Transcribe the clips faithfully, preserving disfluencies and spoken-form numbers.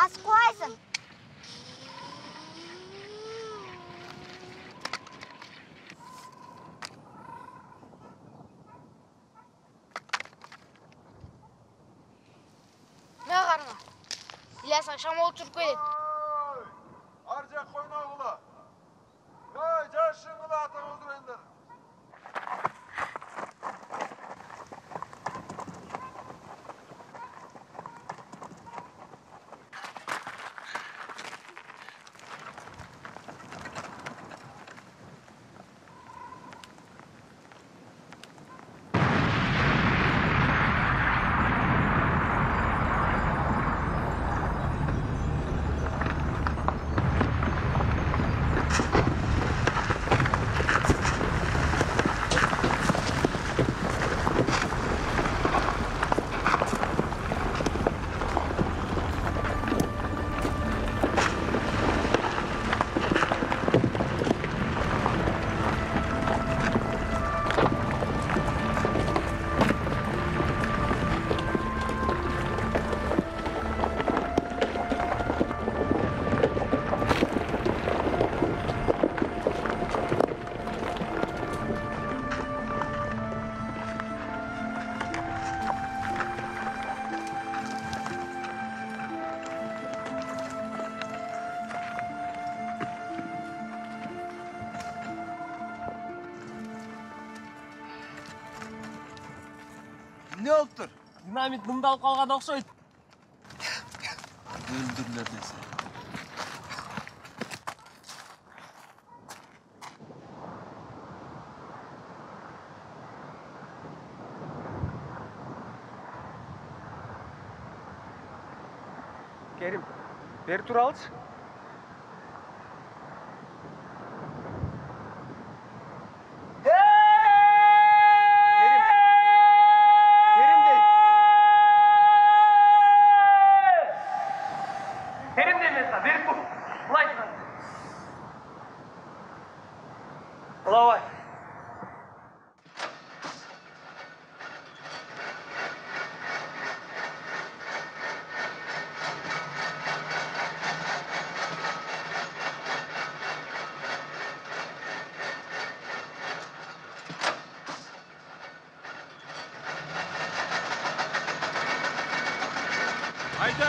Басып қойсың. Мә қарыңа. Ілиясқа шамол жүріп келеді. Ар жақ қойнауғыла. Ай, жашыңғыла атаң отырайындар. Ne oldu tur? Dinamit mındalып қалған оқшайды. Öldürler dese. Kerim, beri tur alış. Давай. Haydi.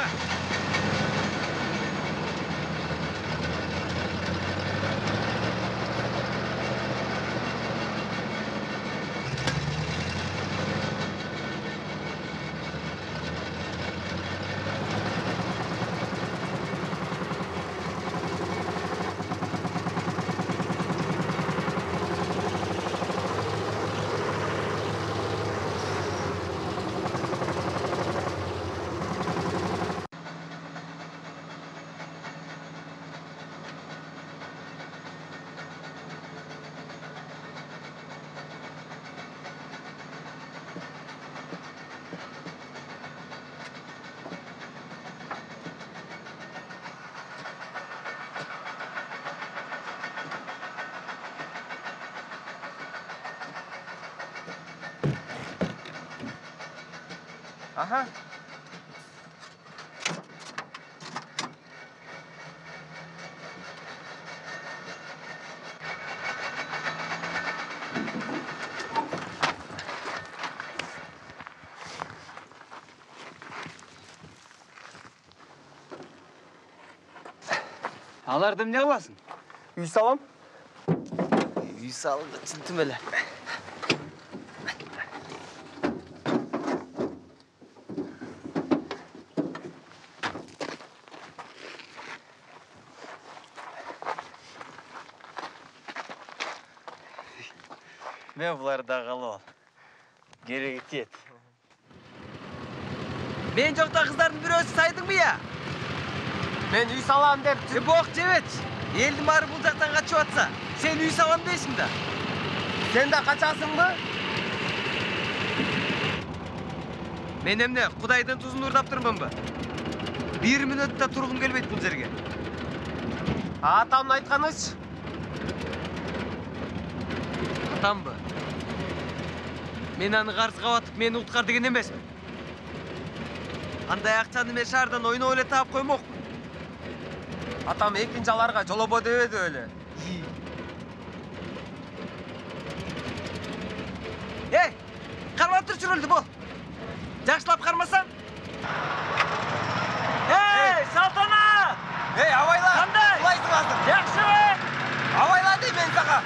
Aha. Alardım ne olasın? Үй салам. Үй salındı çınтым ele. Мен бұларда қалып ал. Керегі тет. Men жоқта қыздардың біреусі сайдың бы я? Мен үй салам деп Е боқ жебет. Елдің бары бұл жақтан қачып атса, сен үй салам дейсің да. Сен де қачасың ба? Мен емне Құдайдың тұзын ұрдап тұрмын ба? Bir минутта тұрғым келбейді бұл жерге. Атамын айтқаныш. Атам ба? Мен аны қарсыға батып, мені ұтқар деген емеспін. Андай ақшаны мен шардан ойна ойлы тап қоймақ. Атам экинчи аларга жолобо дебеди эле. Эй, кармап турчу рөлдү бол. Жакшылап кармасаң. Эй, Салтана! Эй, абайла! Кандай? Кулайсың азыр. Жакшыбы? Абайла дейм мен сага.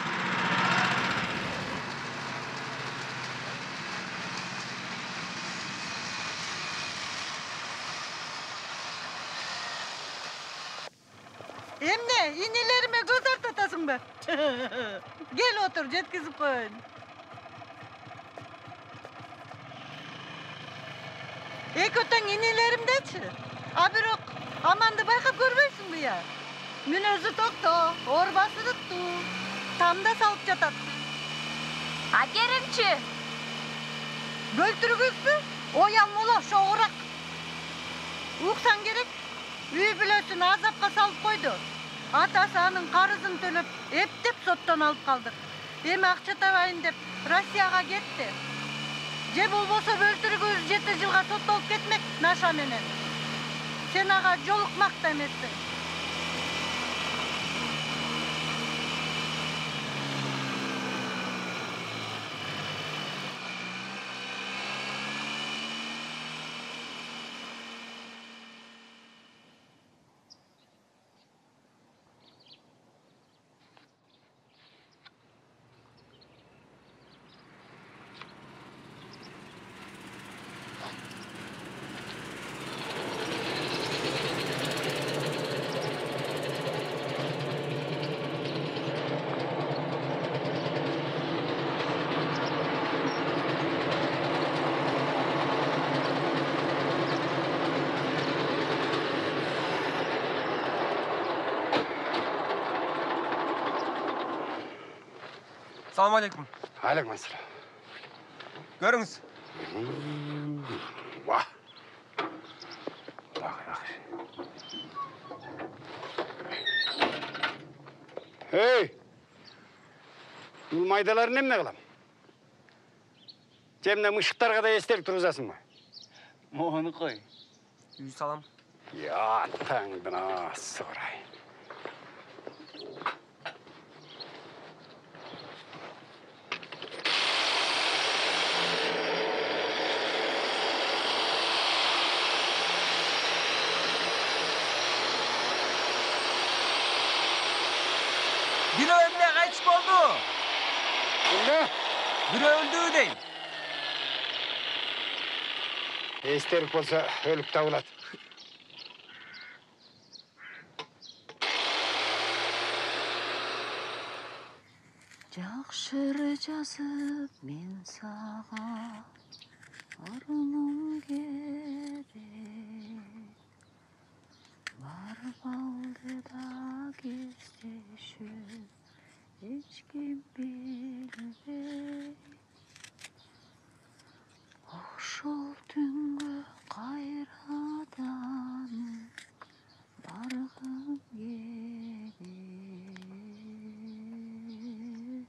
Emne, inelerime göz artatasın be. Gel otur, jetkizip koyun. Ekotan inelerimdeçi. Abirok, amandı bayqap görmeysin bu ya. Münözü toktu, orbası tuttu. Tam da salıp jatat. Akerimçi. Böltürgüzsü, oyan mola şoğurak. Uqsan gerek, üy bülösün azapqa salıp koydu. Atası anın qarızын төлөp, eптеп соттан алып қалдық. Эми акча табайын деп Россияға кетти. Же болбосо бөлтүргүз жети жылга соттолуп кетмек наша менен. Сен ага жолукмак да эмессиң. Assalamu alaikum. Алейкум ассалам. Көрүңүз. Вах. Бак, бак. Эй! Бул майдаларын эмне кылам? Жемне мышыктарга да эстелик тургузасыңбы? Могуну кой. Үй салам. Я таңдын асы курай. Biri emne kaçık oldu. Эмне? Biri öldü deyim. Эстелик болсо өлүк табылат. Жакшыры жазып мен сага арман керек. Барып алды да кездешүү эч ким билбей. Ошол түнгө кайрадан баргым келет.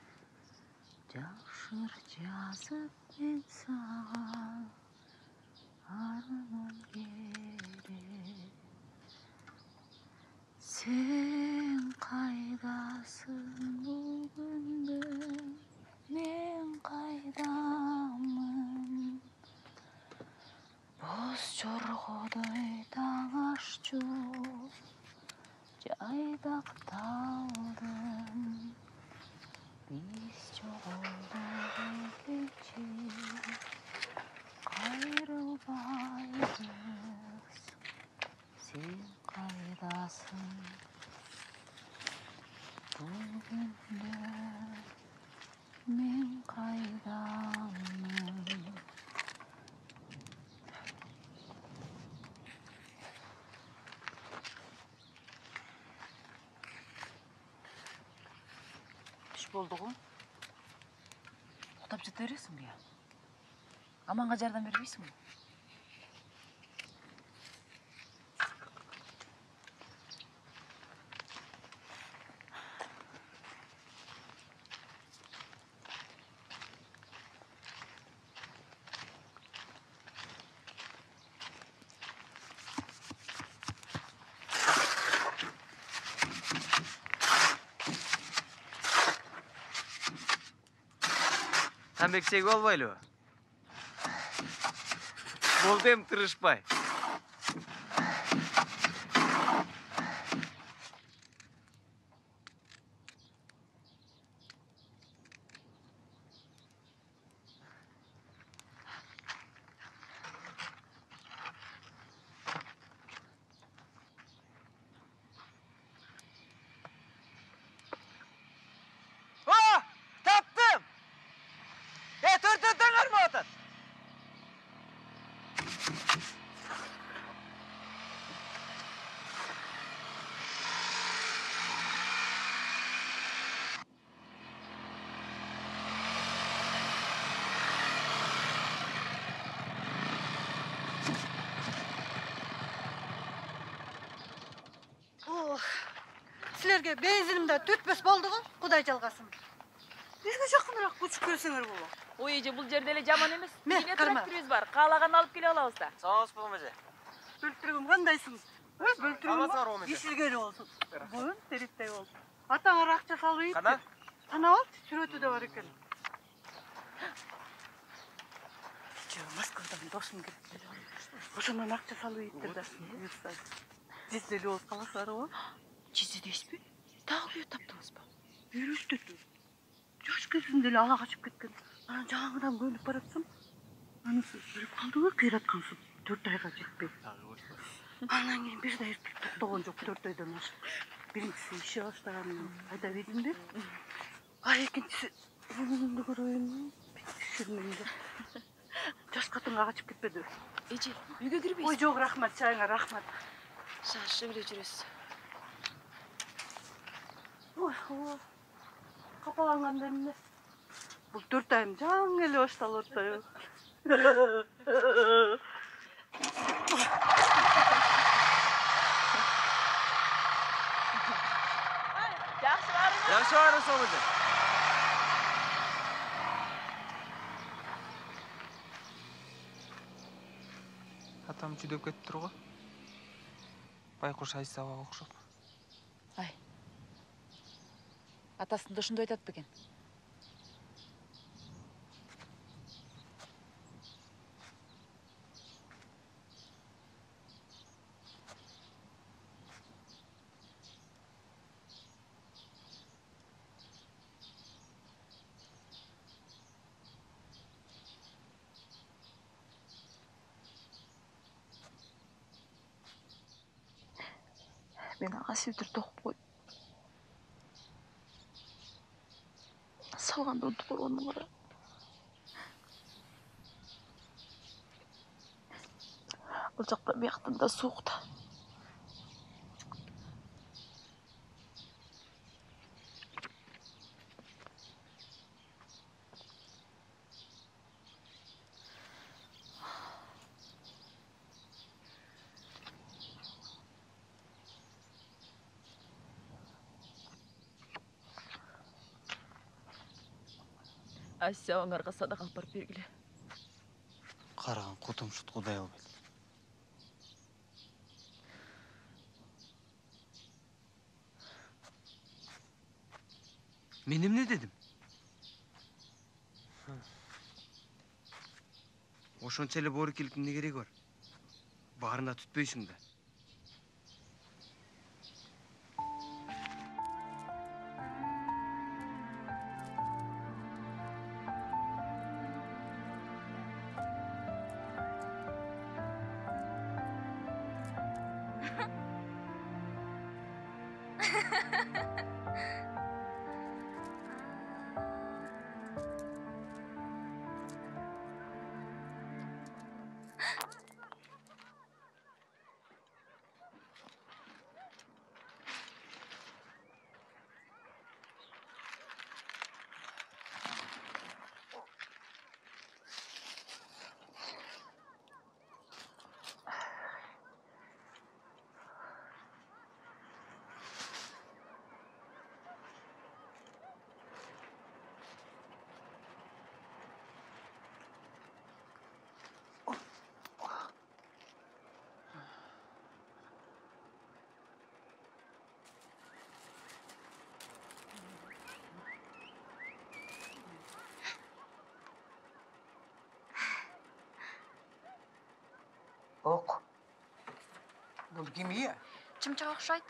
Жакшыр жазып мен сага арман керек. Сен кайдасың бүгүндө, мен кайдамын. Боз жоргодой таң ашчу, жайдакталдым. Биз жоголдук экенчи, кайрылбайбыз. Сен кайдасың бүгүндө, мен кайдамын. Түш болду го. Уктап жата бересиңби я? Аманга жардам бербейсиңби? Камбексек болбойлубу? Болду эми тырышпай. Силерге бензиним да түтпөс болду го, Кудай жалгасын. Бизге жакыныраак көчүп келсеңер болот. Ой эже, бул жер деле жаман эмес. Ме, Биздин карма. тракторубуз бар. Каалаган алып келе алабыз да. Сау болсун эже. Бөлтүрүгүм кандайсың? Ой, бөлтүрүгүм Амасы бар оң эже. ишилгени болсун. Буын териктей болсун. Атаңар акча салып ийт. Кана? Кана бол, сүрөтү да бар экен. Жо, Москвадан досум келип. Ошондон акча салып ийттир да. Жүз элүү болуп каласыздар го. Жүзү дейсизби? Дагы күйөт таптыңызбы? Үйрүштү. Жаш кезинде эле ала качып кеткен. Анан жаңыдан көнүп баратсам, анысы өлүп калдыбы, кыйраткансып, төрт айга жетпей. Анан кийин бир да эртип токтогон жок, төрт айдан ашып. Биринчиси ише баштаганын айда бердим. А экинчиси өмүрүмдү көрөйүн, битиширмейди. Жаш катынга качып кетпеди. Эже, үйгө кирбейсиз. Ой, жок, рахмат, чайыңа рахмат. Шашып эле жүрөсүз. Ой, ой. Капаланган эмне? Бул төрт айым жаңы эле башталып атпайбы? Жакшы барыңыз. Жакшы барыңыз эже. Атам жүдөп кетиптир го. Байкуш Айсабага окшоп. Ай. Атасын да ошондой айтат бекен. Мен ага сибдир токуп койдум. Салганда унутуп койгонум кара. Бул жакта бияктан да суук да. Айсабаңарга садака алып барып бергиле. Караган кутум шут Кудай албайт. Мен эмне дедим? Ошончо эле боорукеликтин эмне кереги бар? Баарына түтпөйсүң да. Оқ. Бұл кім ие? Чымчаға ұқсайды.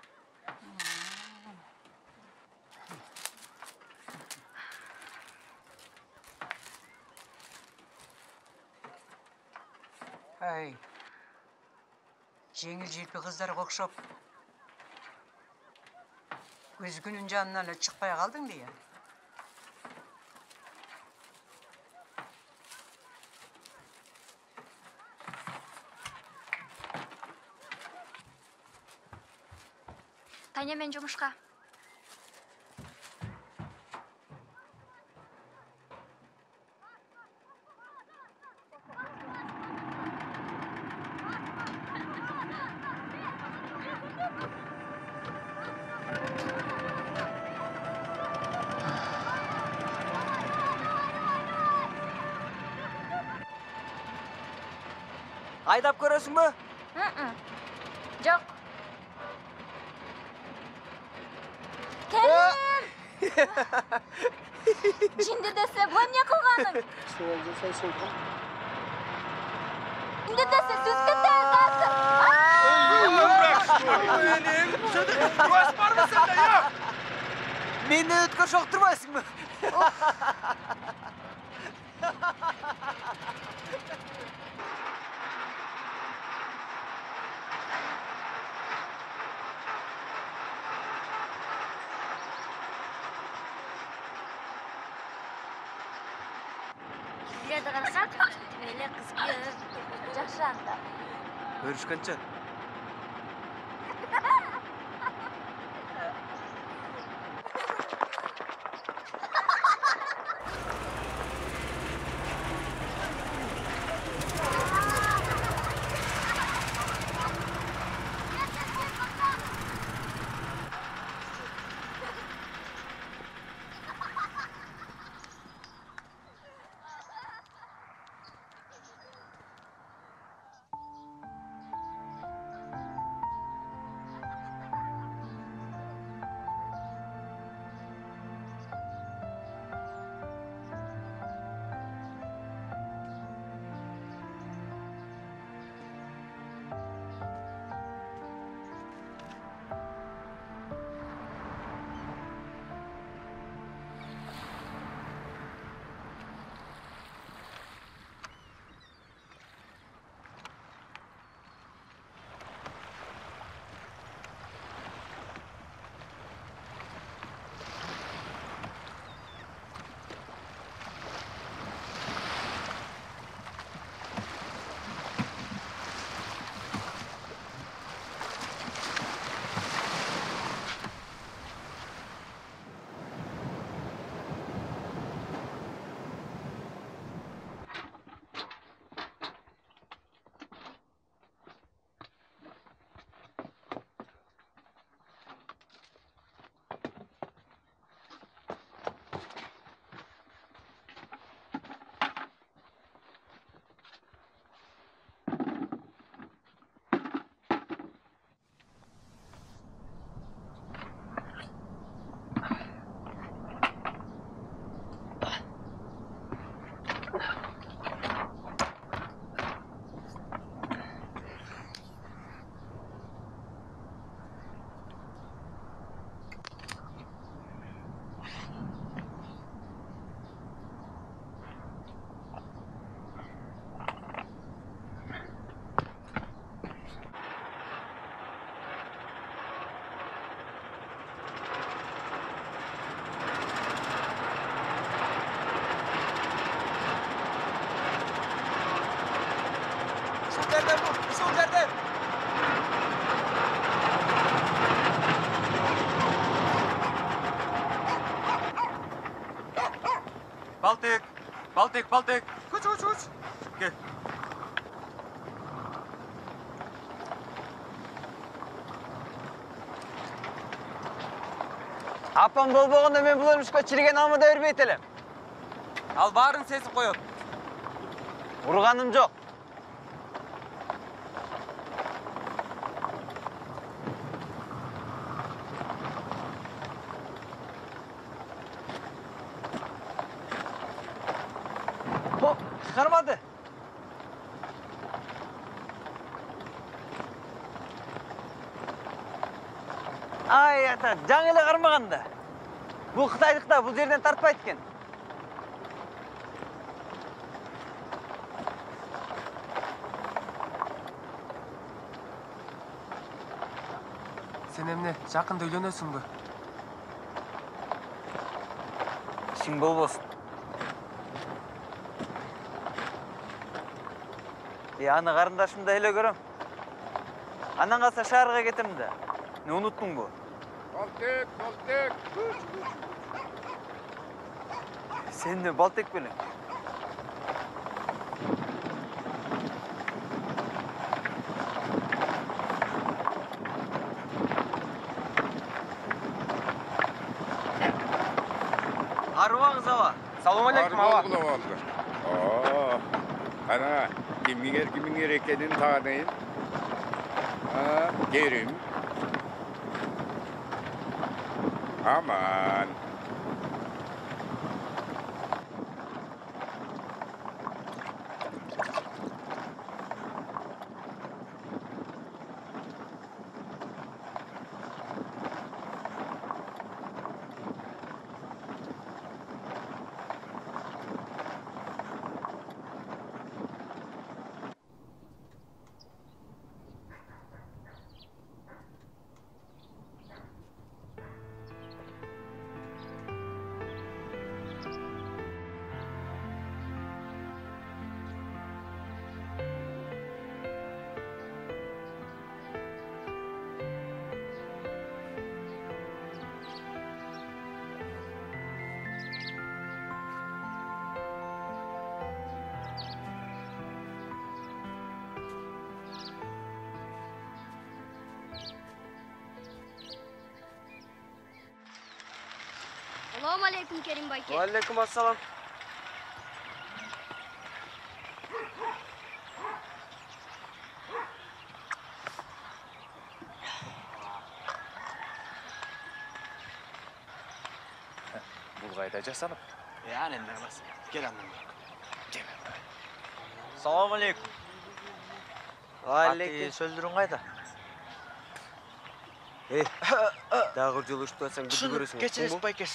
Әй, жеңіл желпі қыздар қоқшап. Өзгінің жанынан шықпай қалдың дейі. Таня, мен жұмышқа. Айдап көресің бі? Жоқ. Кәрім! Жинді десе, бұлай не қылғаның? Жинді десе, сөз кетті әзасы. Көз бар ма сенде, я? Мені өткір шоқтырмайсың бі? Келеді қарасақ, мейлі қыз кез, жақсы анда. Көрішкенші. Балтик, Балтик, Балтик. Көч, көч, көч. Кел. Апам болбағанда мен бұл өмішқа чирген алмада өрбейтелем. Ал барын сесіп қойып. Ұрғаным жоқ. Хоп, шығармады. Ай, ата, жаңылы қармағанда. Бұл Қытайлықта бұл жерден тартпайды екен. Sen emne, жақында үйленесің бі? İşin bol olsun. E, ana karındaşımı da hele görüm. Anan kalsa şarkıya getirim de. Ne unuttun bu? Baltık, baltık. Sen de baltık bilin. Arvağız hava. Салам алейкум, ава. Arvoğlu oldu. Oo. Ana, kimin er kimin er ekenin tanıyın. Ha, gerim. Aman. Assalamu alaikum Kerim Bayke. Aleyküm assalam. Бұл қайда жасанып? Yani ne var? Gel annem. Salam aleykum. Aleyküm. Söldürün kayda. Hey, dağır yolu uçtuğasan gücü görürsün. Geçiniz baykes.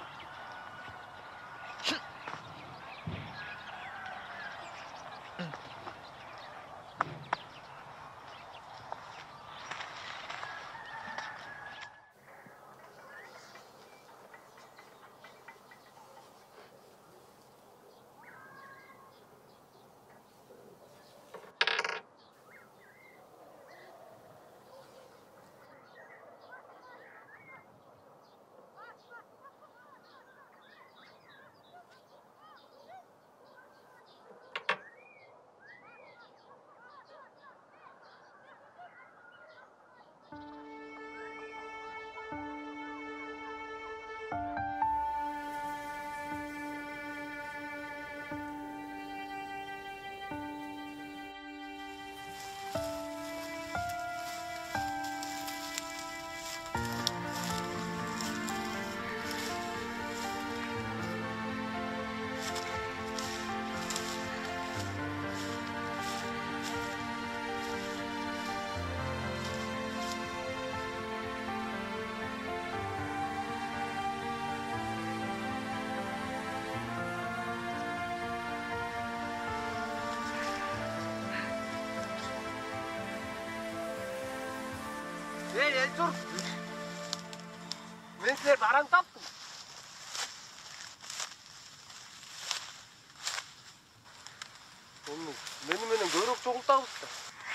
Hey, hey, dur. Ben size baran taptım. Oğlum, benim benim görüp çoğult tağıptı.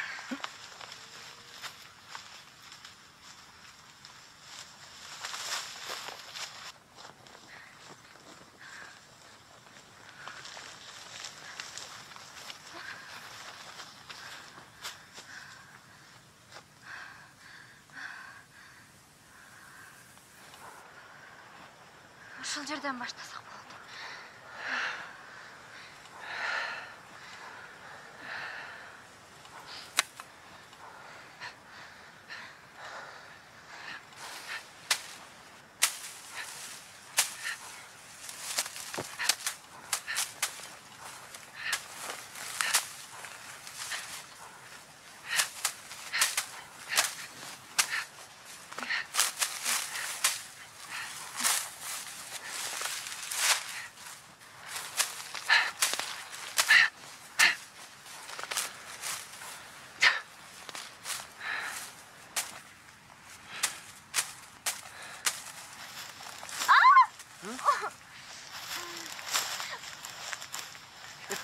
Ушул жерден баштасак болот.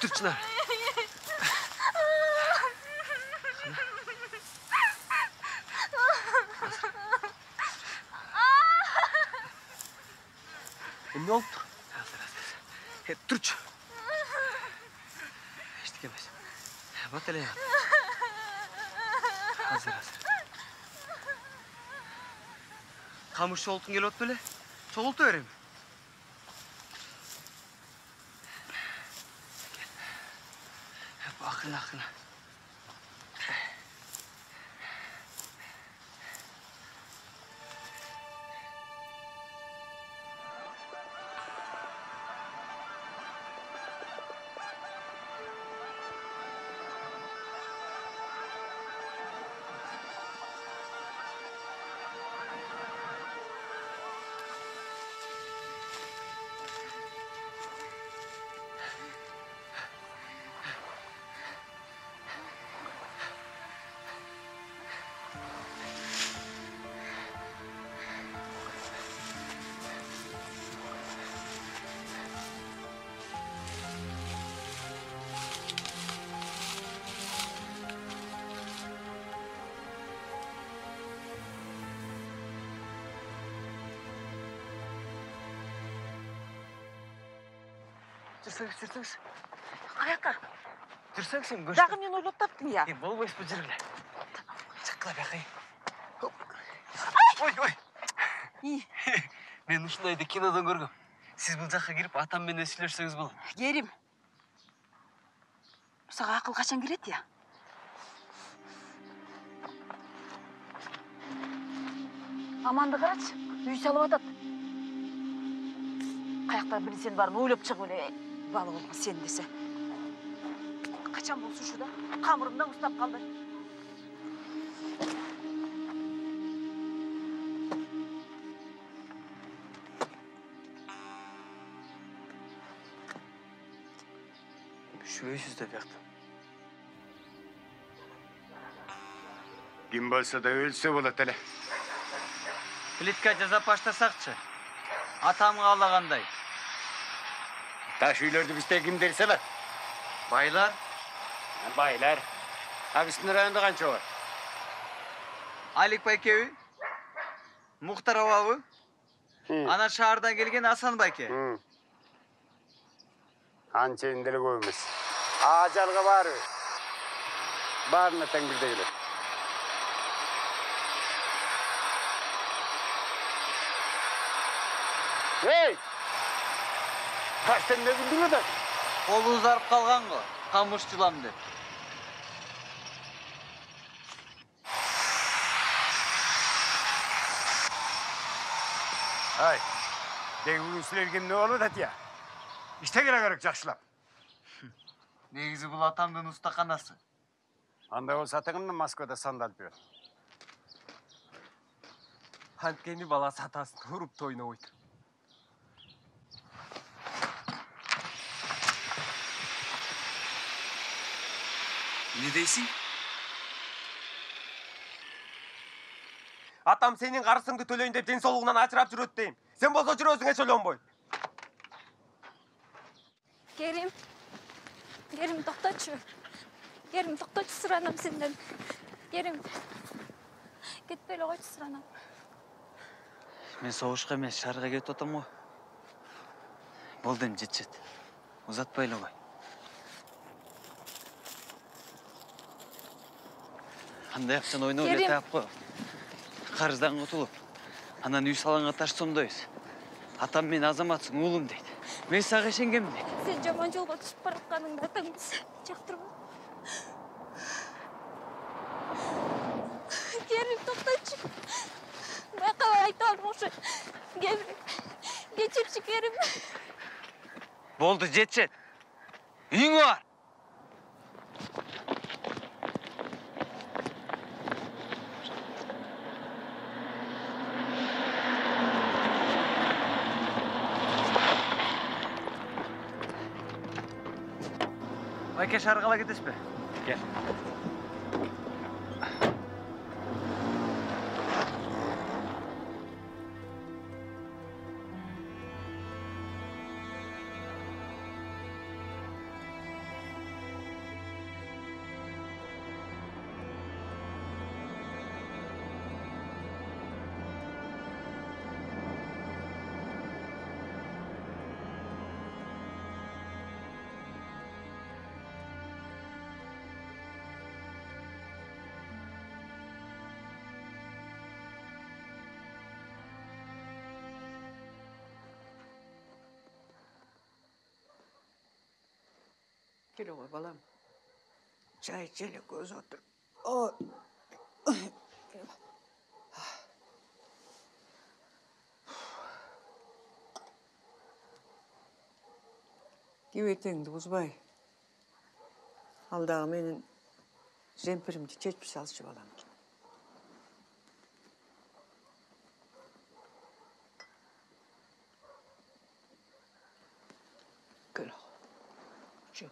Dur Çınar. Ne oldu? Hazır hazır. He, turç. Eşlik emez. Bat hele ya. Hazır hazır. Kamışçı oltun gel ot böyle. Çoğultu vereyim. Gel. Hep akın akın. Жүрсеңіз, жүрсеңіз. Қаяққа? Жүрсеңіз сен көшті. Жағын мен ойлап таптым, я. Е, бол бойс бұл жүргіле. Шыққыла бәқай. Ой, ой. Мен ұшындайды кинодан көргім. Сіз бұл жаққа кіріп, атаммен сөйлесеңіз бұл. Керім. Саға ақыл қашан кереді, я? Аманды қарач, үй салып атады. Қаяқтан білсен барын ойлап шығып өле. Балы болма сен десе. Қачан болсын шуда? Қамырымдан ұстап қалды. Шөйсіз деп яқтым. Ким болса да өлсе болады әлі. Плитка жаза паштасақчы. Атам қалағандай. Таш үйлерді бізде кім дерселер? Байлар? Байлар. Абысының районда қанша бар? Алик Байкеви? Мұхтар Ауабы? Ана шаардан келген Асан Байке? Анча енділі көміз. Ажалға бары. Барына тәңгірде келер. Ей! Таштан не білдің өді? Қолы ұзарып қалған ғой, қамыш жылам деп. Ай, дег бүгін сілерген не олы дәт я? Іште келе көрік жақшылап. Негізі бұл атамдың ұстақанасы. Анда ол сатығынның Москвада сандалып бер. Анткени бала сатасын ұрып тойына ойды. Не дейсің? Атам сенің қарысыңды төлейін деп денсаулығынан ажырап жүрөт дейм. Сен болса жүрөсүңө сөйлөнбөй. Керим. Керим тоқтатшы. Керим тоқтатшы сұранам сенден. Керим. Кетпейлі қойшы сұранам. Мен соғышқа емес, шарға кетіп отам ғой. Болдым жетшет. Ұзатпайлы ғой. Қандай ақшан ойнау өте ап қой. Қарыздан құтылып, анан үй саланға ташсам дойыз. Атам мен азаматсың, ұлым дейді. Мен саға шенгем дейді. Сен жаман жолға түсіп баратқаныңды атаңыз жақтырма. Керім, тоқтатшы. Мен қалай айта алмаушы. Кешірші, Керім. Болды, жетшет. Үйің бар. Байке шарғала кетес бе? Кел. Gel oğlum balam. Çay içelim göz otur. O. Givetengdi buzbay. Alдағы менің жемпірімді жетпіс алшы балам. Gel oğlum. Çık.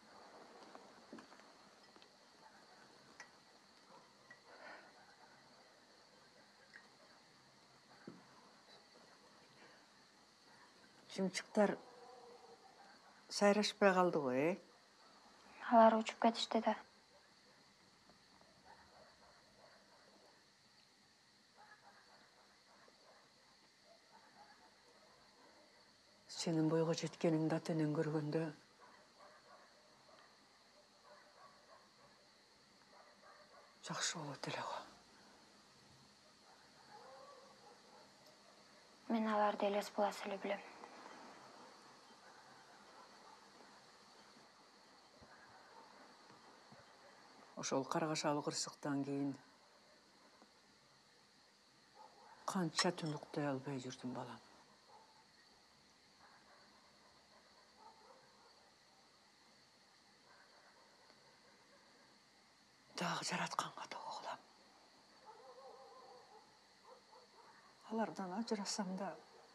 Жымчықтар сайрашпай қалды ғой, е? Алар учуп кетишти да. Сенің бойға жеткеніңді атынан көргенде жақсы болады эле ғой. Мен аларды элес булас эле билем. Ошол каргашалы кырсыктан кийин канча түн уктай албай жүрдүм балам. Дагы жаратканга да оглам. Алардан ажырасам да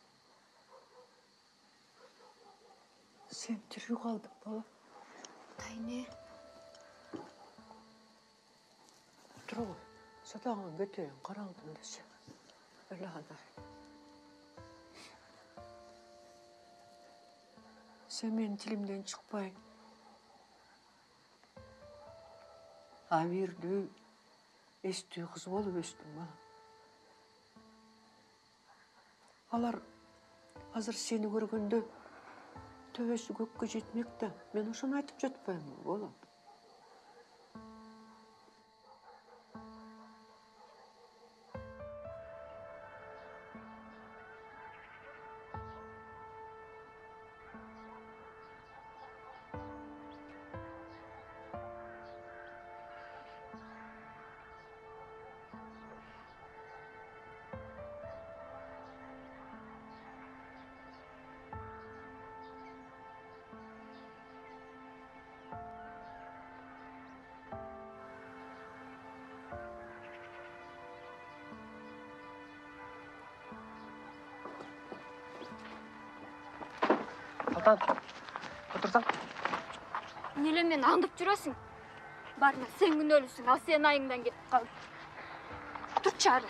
сен тирүү калдың балам. Тайне. Отура ғой, садағын кетейін, қараңдың десе. Өлі ғадай. Сен менің тілімден шықпай, амирді, естүү қыз болып өстің балам. Алар азыр сені көргенде төбесі көкке жетмек та, мен ошоны айтып жатпаймын балам. Алтан, отырсаң. Неле мен аңдып жүресің? Барма, сен күнөлүсүң, ал сен айыңдан кетіп қалды. Тұр чары.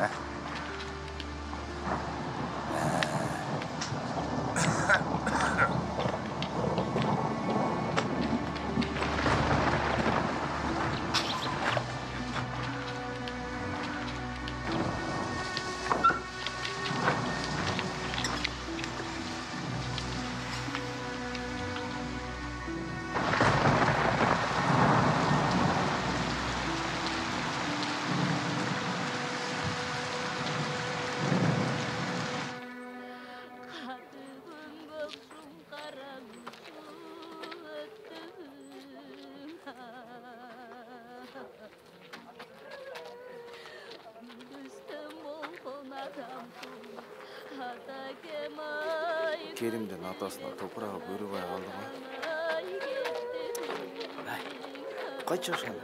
Kerim'den atasına toprağı buyurubay kaldı mı? Kaç yaşında?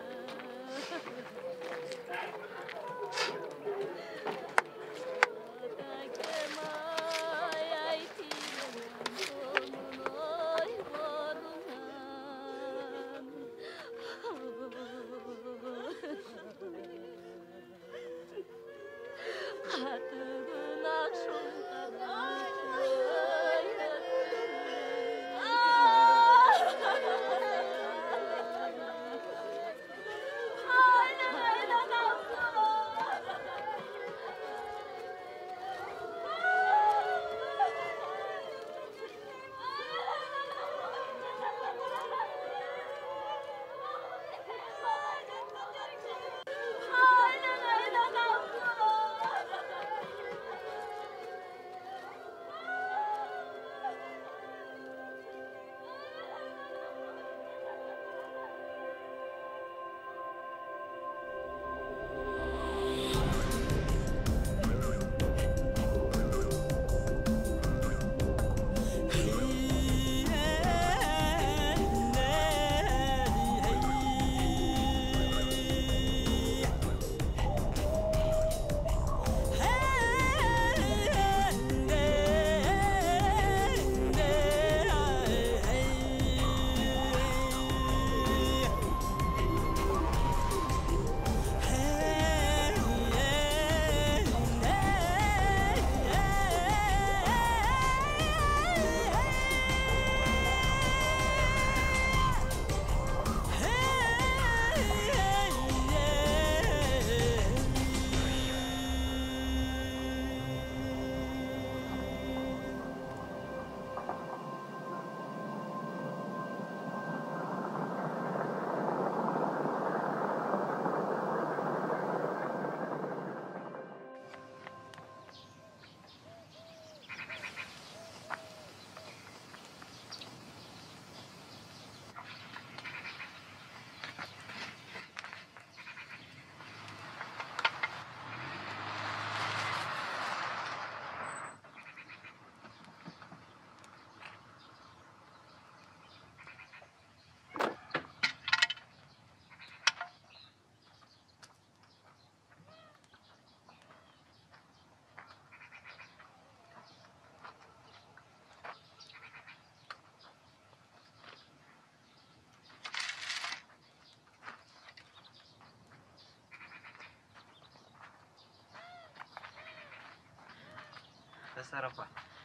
Dasar apa?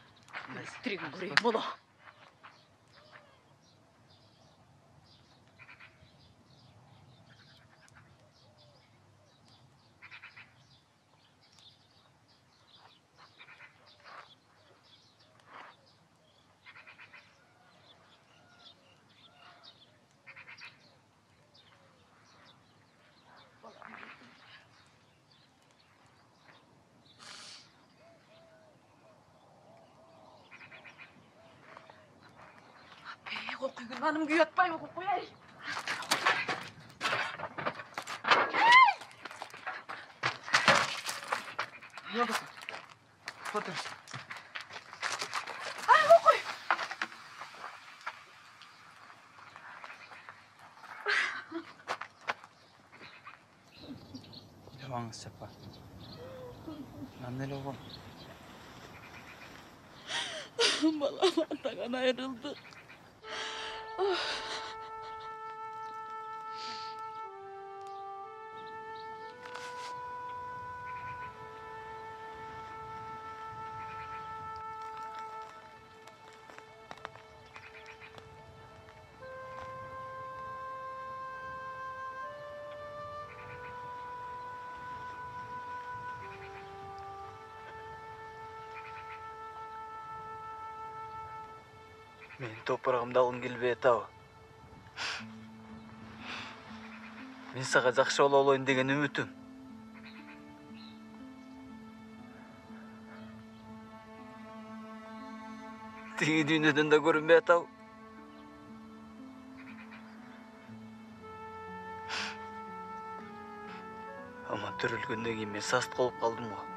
Тригу гори, моло. Kokuyun hanım güyatmayın kokuyu. Ne yapıyorsun? Otur. Ay kokuy. Yavаңыз жапа. Anneli oğlum. Balam atakan ayrıldı. Мен топырағымды алғым келбей атабы. Мен саға жақшы бола олайын деген үмітім. Тегі дүйнеден де көрінбей атабы. Ама түрілгенден кейін мен саст қолып қалдым ғой.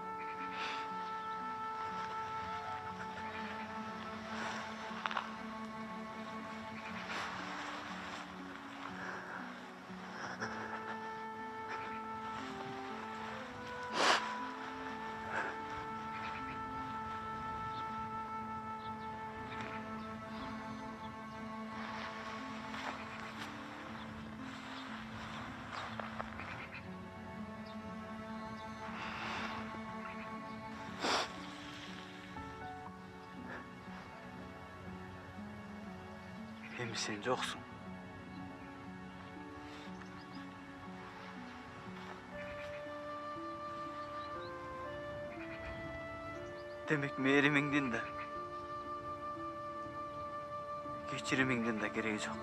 Hem sen yoksun. Demek meğerimingden de, geçirimingden de gereği yok.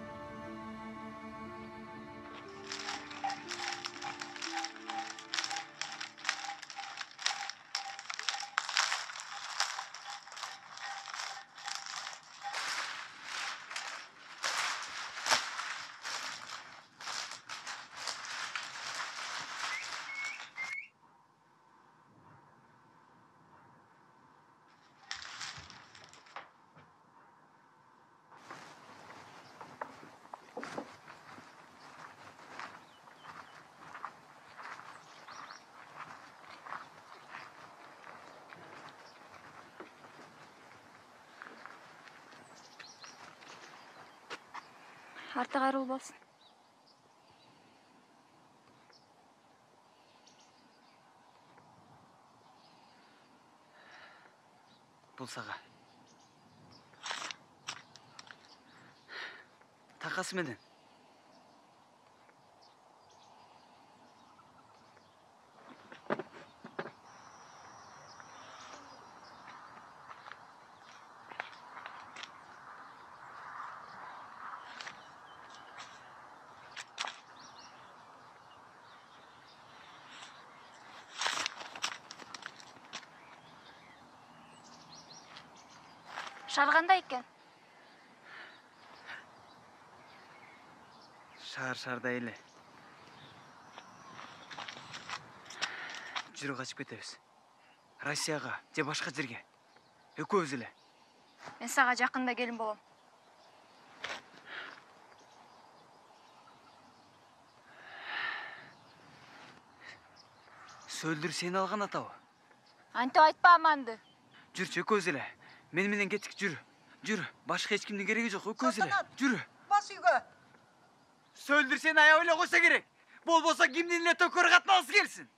Арты қайырлы болсын. Бұл саға. Тақасы менен. Шар қандай екен? Шар-шарда еле. Жүрі қашып кетеміз. Россияға, же башқа жерге. Экөөбүз эле. Мен саға жақында келін болам. Сөлдір сені алған атабы. Анты айтпа аманды. Жүрчү, экөөбүз эле. Мен менен кеттик, жүрү. Жүрү. Башка эч кимдин кереги жок, экөөбүз эле. Жүрү. Бас үйгө. Сөлдүр сени аябай эле койсо керек. Болбосо кимдин эле төкөрү катнагысы келсин.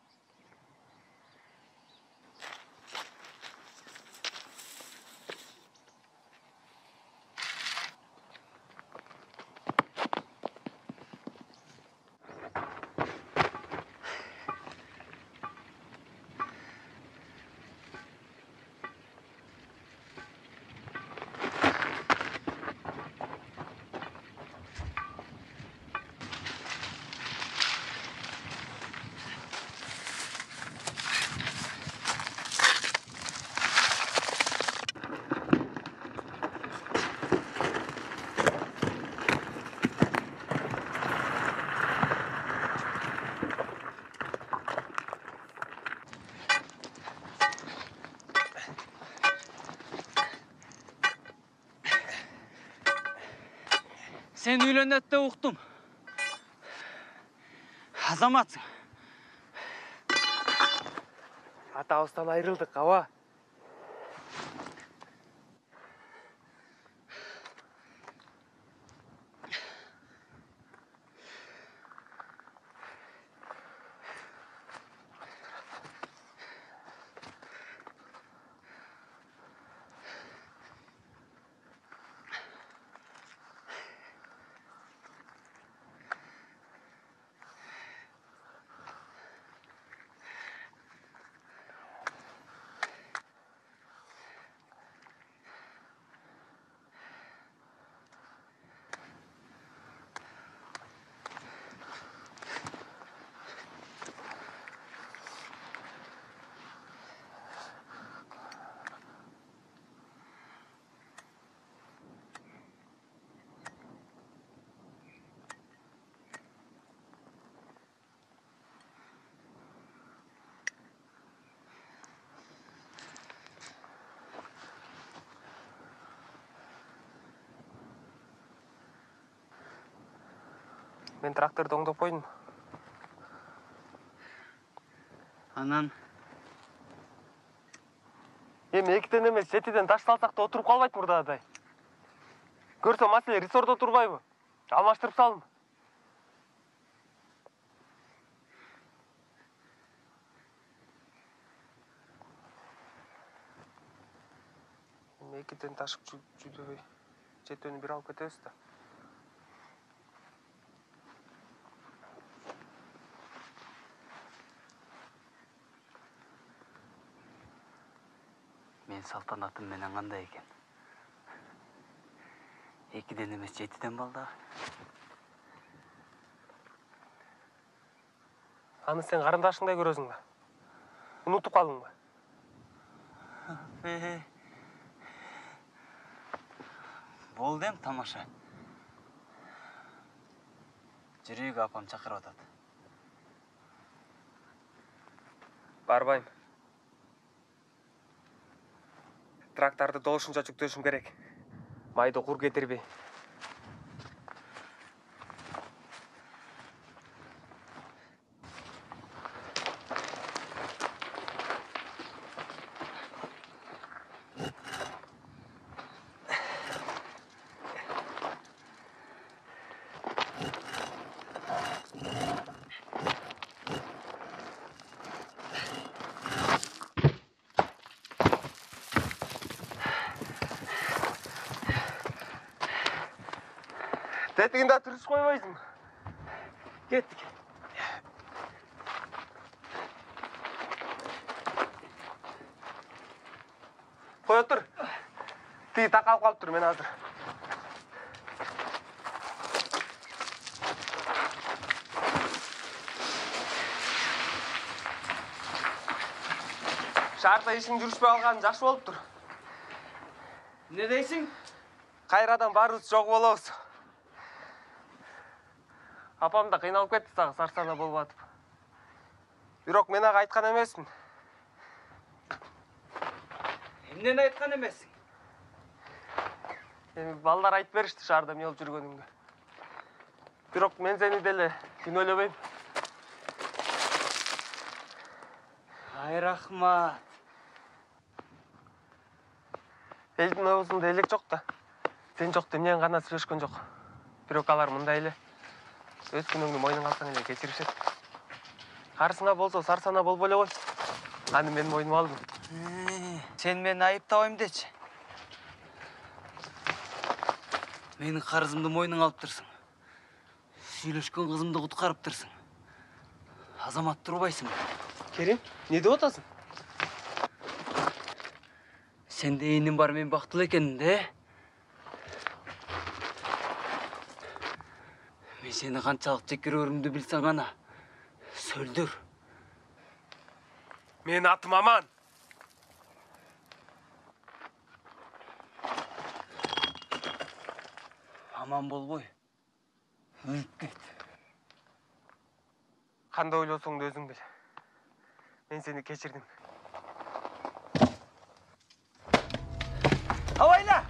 Sen үйленетті ұқтым. Азаматсың. Атауыстан айырылдық, ава. Мен тракторду оңдоп койдум. Анан Эми экиден эмес, жетиден таш салсак да отуруп калбайт мурдагыдай. Көрсө маселе рессордо турбайбы? Алмаштырып салым. Эми экиден ташып жүдөбөй. Жетөөнү бир алып кетебиз да. Мен салтанатым менен кандай экен? Экиден эмес жетиден балда. Аны сен карындашыңдай көрөсүң да. Унутуп калдыңбы? Болду эми тамаша. Жүрөгү апам чакырып атат. Барбайм. Тракторду долушунча жүктөшүм керек. Майды кур кетирбей. Тетигинде тұрыш қоймайсың. Кеттік. Қой отыр. Тиі тақалып қалып тұр, мен азыр. Шарта ешің жүрішпей алғанын жақшы болып тұр. Не дейсің? Қайрадан барыз жоқ болауыз. Апам да қиналып кетті сағы сарсана болып атып. Бирок мен аға айтқан емеспін. Эмнени айткан эмессиң? Эми балдар айтып беришти шаарда эмне болуп жүргөнүңдү. Бирок мен сени деле күнөөлөбөйм. Ай рахмат. Элдин оозунда элек жок да. Сен жок эмнен гана сүйлөшкөн жок. Бирок алар мындай эле. Өз күнөөңдү мойнуңа алсаң эле кечиришет. Карысыңа болсо сарсана болбой эле кой. Аны мен мойнума алдым. Сен мени айыптабайм дечи. Менин карызымды мойнуңа алыптырсың. Сүйлөшкөн кызымды куткарыптырсың. Азамат турбайсың. Керим, не деп атасың? Сенде эйним бар, мен бактылуу экенмин да. Мен сени канчалык жек көрөрүмдү билсең ана. Сөлдөр. Мен атым Аман. Аман болбой. Өлүп кет. Кандай ойлосоң да өзүң бил. Мен сени кечирдим. Авайла!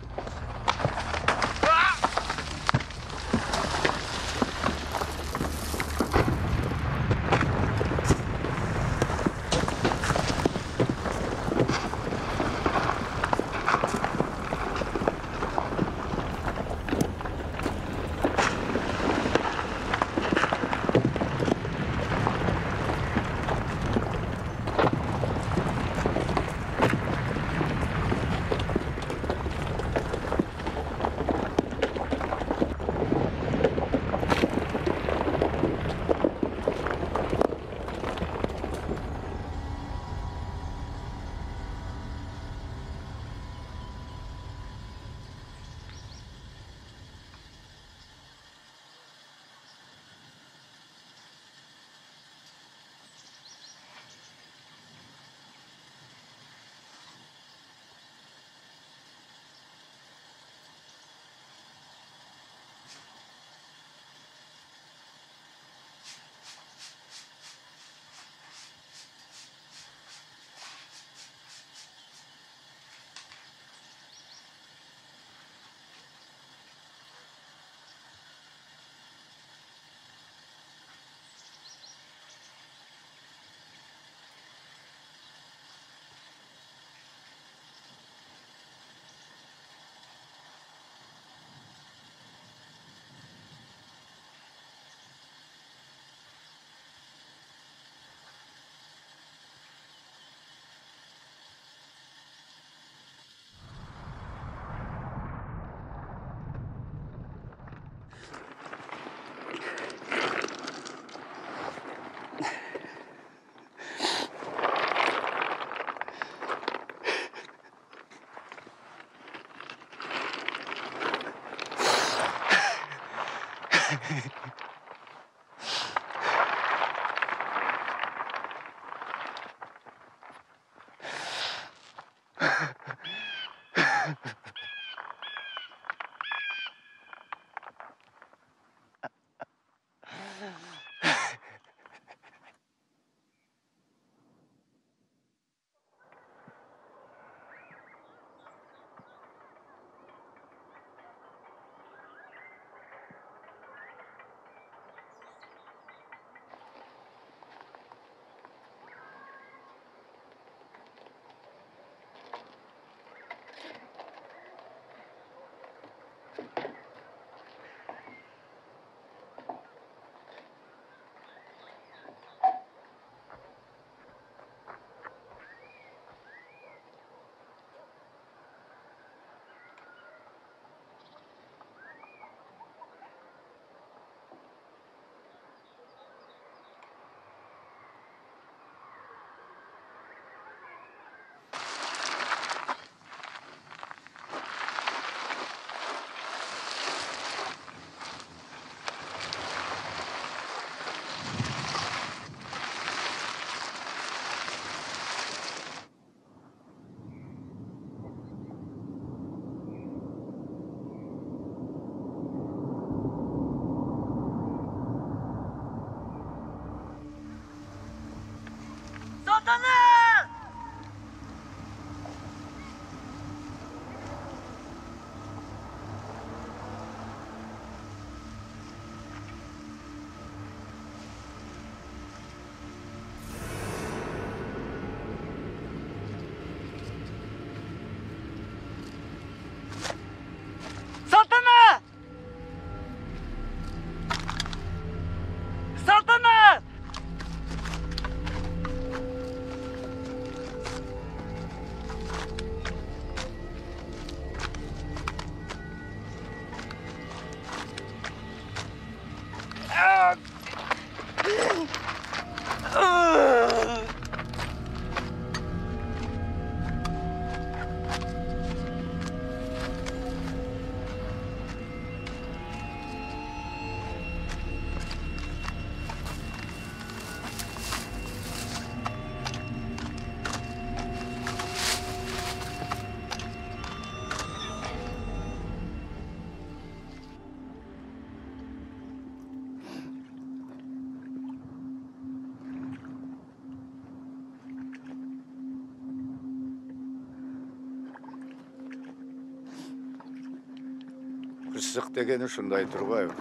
Кырсык дегени ушундай турбайбы?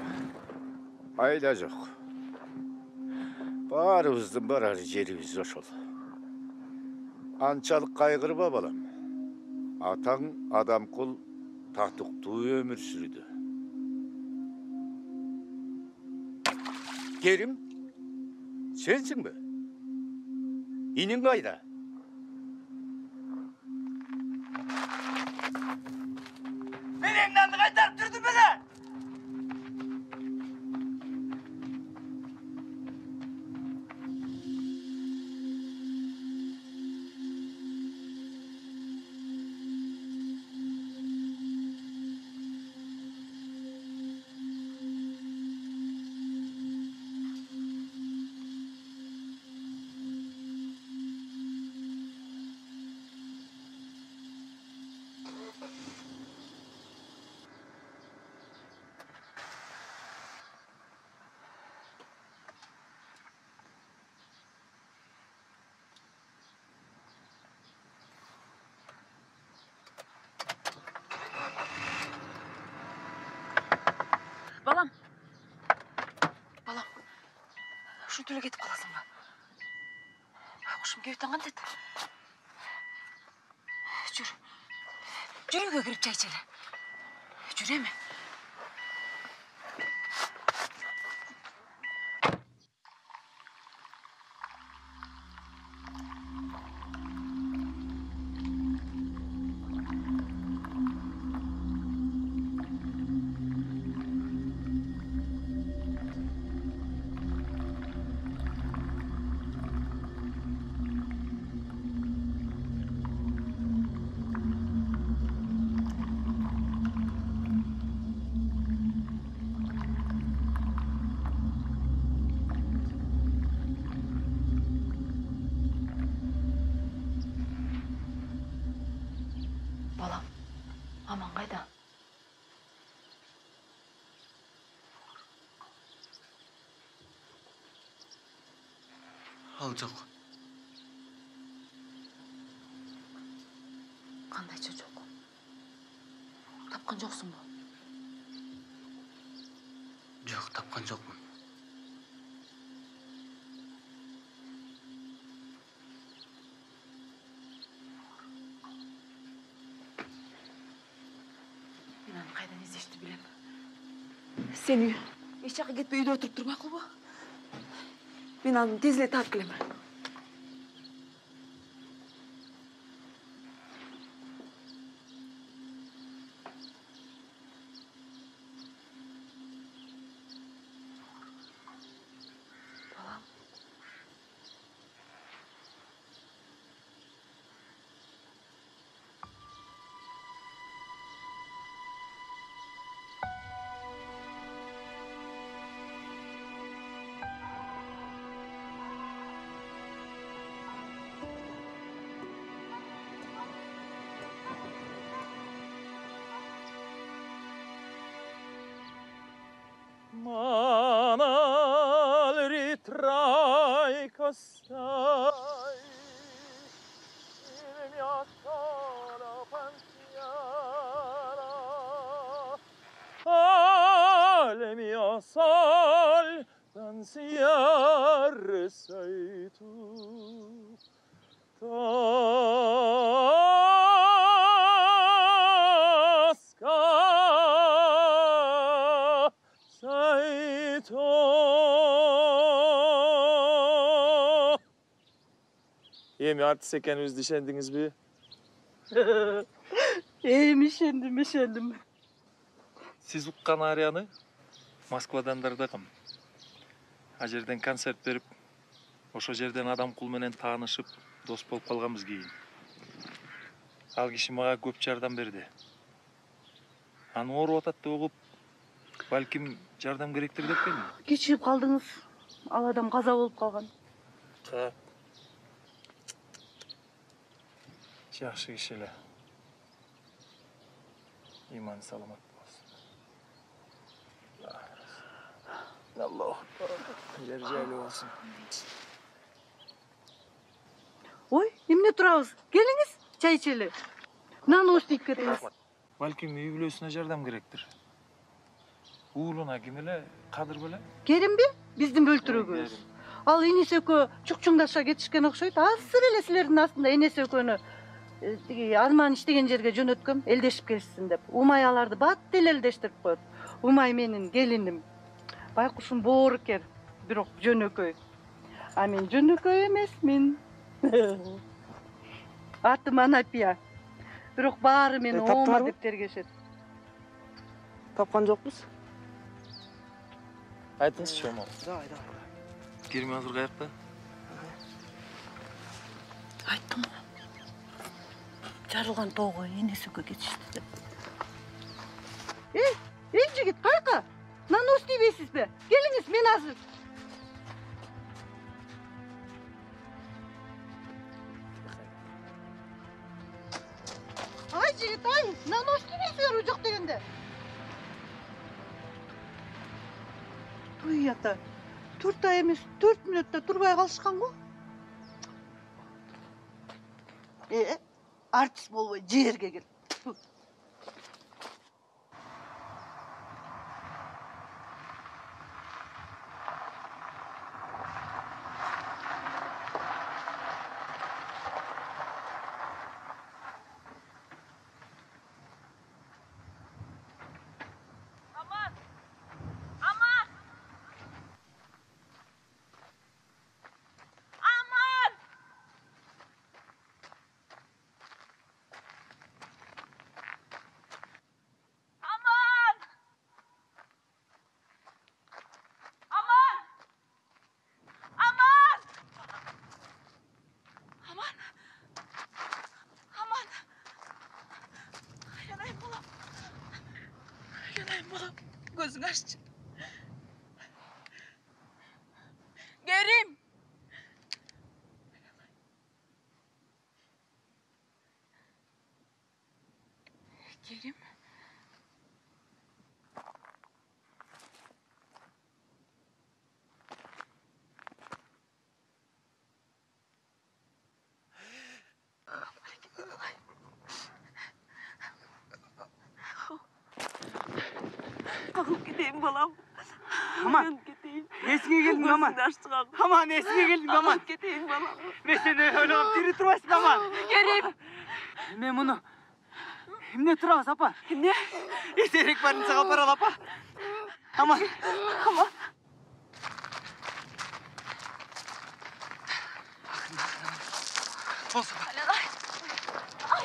Айда жок. Баарыбыздын барар жерибиз ошол. Анчалык кайгырба, балам. Атаң адамкул татыктуу өмүр сүрдү. Керим, сенсиңби? Иниң кайда? Менемнанды кайтарып түрдү беле? Балам. Балам. Ушун төлө кетип каласыңбы? Кушум кеп танган дет. Жүр. Жүр үйгө кирип чай ичели. Жүр эми. Балам, Аман қайда? Ал жоқ. Қандайша жоқ? Тапқан жоқсың ба? Жоқ, тапқан жоқпын. Мен аны қайдан іздешті білем. Сен үй, еш жаққа кетпей үйде отырып тұр мақұл ба? Мен аны тезле тап келемін. Manal ritrai costai il mio solo pensiero al mio sol pensier sei tu Tosca sei tu Эми артист экенибизди ишендиңизби? Эми ишендим, ишендим. Сиз уккан арияны Москвадан дардагам. А жерден концерт берип, ошо жерден адам кул менен таанышып, дос болуп калганбыз кийин. Ал киши мага көп жардам берди. Аны ооруп атат деп угуп, балким жардам керектир деп келдим. Кечигип калдыңыз. Ал адам каза болуп калган. Кап. Жакшы киши эле. Иман саламат болсун. Аллах. Жер жайлы болсун. Ой, эмне турабыз? Келиңиз, чай ичели. Нан устип кетебиз. Балким үй бүлөсүнө жардам керектир. Уулуна ким эле, Кадыр беле? Керимби? Биздин бөлтүрөгүбүз. Ал энеси экөө чукчуңдаша кетишкен окшойт. Азыр эле силердин астында энеси экөөнү тиги арман иштеген жерге жөнөткөм, элдешип келишсин деп. Умай аларды бат эле элдештирип коет. Умай менин келиним. Байкушум боорукер, бирок жөнөкөй. А мен жөнөкөй эмесмин. Атым Анапия. Бирок баары мени Ома деп тергешет. Тапкан жокпуз. Айтыңызчы, Ома. Давай, давай. Керим азыр каякта? Айттым. Жарылган тоого энесиге кетишти деп. Эй, эй жигит, кайка? Нан устийбейсизби? Келиңиз, мен азыр. Ай жигит, ай, нан устийбейсиздер жок дегенде. Туй ата. Төрт ай эмес, төрт мүнөттө турбай калышкан го. Э, артист болбой жерге кел. Gözünü aç. Kerim. Kerim. Kalkıp gideyim balam. Aman. Gideyim. Esine geldin aman. Aman esine geldin aman. Gideyim balam. Ben seni öyle diri durmasın aman. Kerim. Ben bunu. Emne turabız apa? Ne? Eserek barın sağa para apa? Aman. Aman. Olsun. Ay.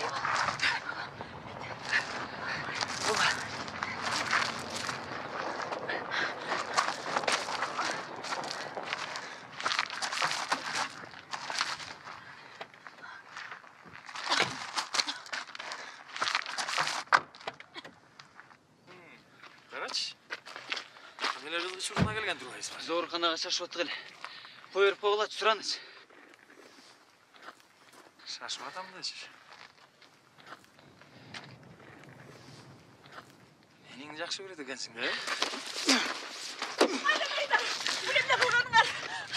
Karaç. Neler kızgı şuruna gelgen durayız var. Zoorukxanaga шашып отық эле. Кой берип койгула сураныч. Şaşma adam da şiş. Meningni жақсы көреді екенсің да? Bulemde buranlar.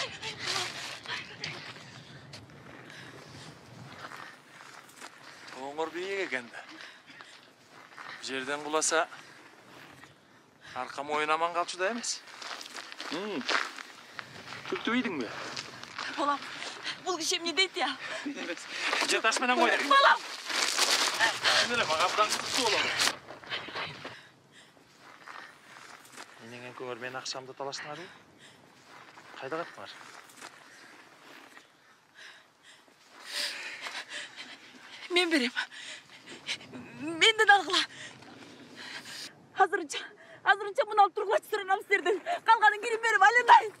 Тоңыр биік екен да. Жерден құласа, арқам ойнаман қалчу да емес. Күлтіп үйдің бе? Балам, бұл кішем не дейді я? Жет ашменен қой. Балам! Мені мағабдан күтті оламын. Менен көңір мен ақшамды талаштыңар ма? Қайда қаттыңар? Мен берем. Менден алғыла. Азырынша, азырынша мұны алып тұрғыла түсіранам сіздерден. Қалғанын кейін беріп айленайын.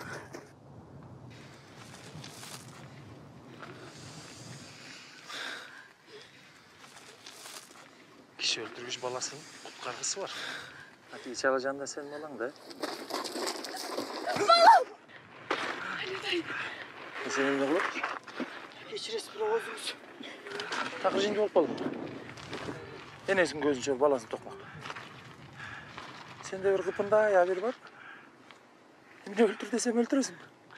Кіші өлтіргіш баласын құтқарғысы бар. Атише алажанда сен балаң да. Балам! Сен емне қылып? Кешіресіз бір өзіңіз. Тақы жеңге болып қалдым. Енесін көзін шөп баласын тоқмақ. Сенде бір қыпында ябер бар. Емне өлтір десем өлтіресің.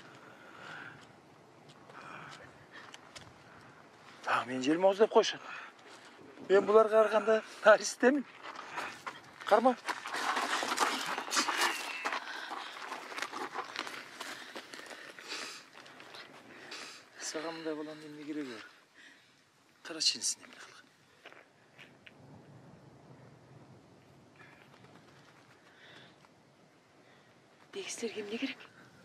А, мен желме ауыздап қойшы. Мен бұларға арқанда аристемін. Қарма. Саған мұндай баланы емне керегі бар? Қара шенісін емне қылған. Дегістерге емне керек?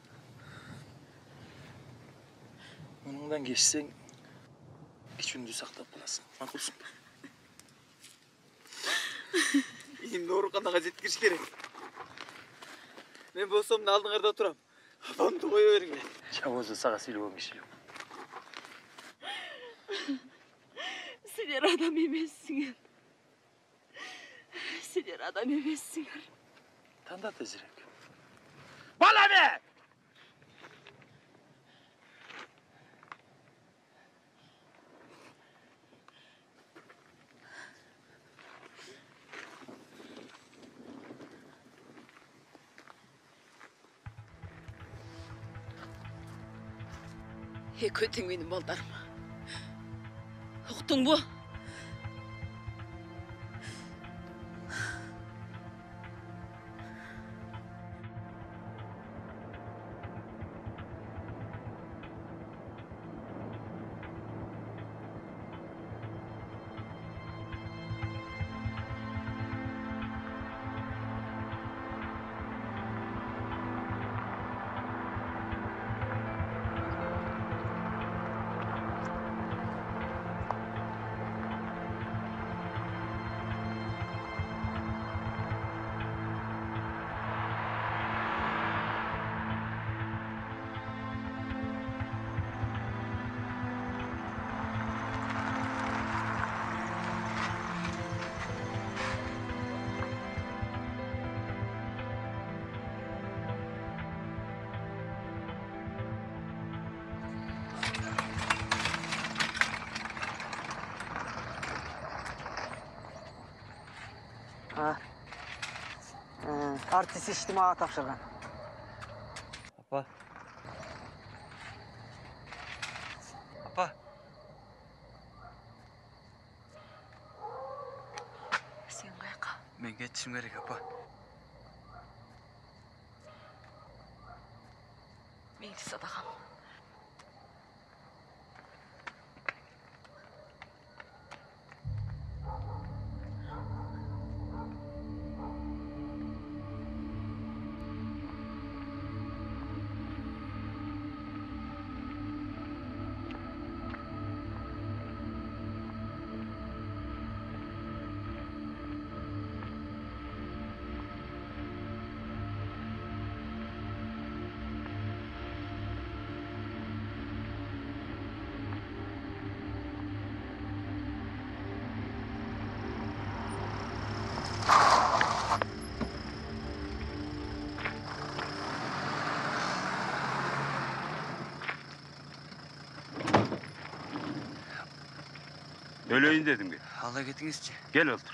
Мұныңдан кешсең, кешуінді сақтап қаласың. Мақұлсың ба? Емді ооруканаға жеткіріш керек. Мен болсам алдыңарда тұрам. Апамды қоя беріңдер. Жауызы саға сөйлеген кешілеу. Сендер адам емессіңер. Сендер адам емессіңер. Таңда тезірек. Бала бе! Көтің менің балдарым. Ұқтың бұ? Артист ишти мага тапшырган. Апа. Апа. Сен каяка? Мен кетишим керек, апа. Мейли садагам. Өлейін dedim ki. Ала кетіңізші. Gel otur.